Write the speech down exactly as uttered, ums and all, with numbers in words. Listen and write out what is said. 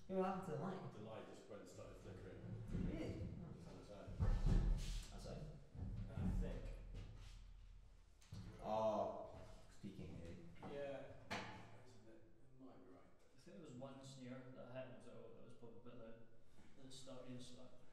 Yeah, what happened to the light? The light just went and started flickering. Really? It's on its own. That's it. I think. Oh, speaking here. Yeah. Isn't it? It might be right. I think there was one snare that hit, and I was like, oh, that was probably a bit loud. At the start of the start.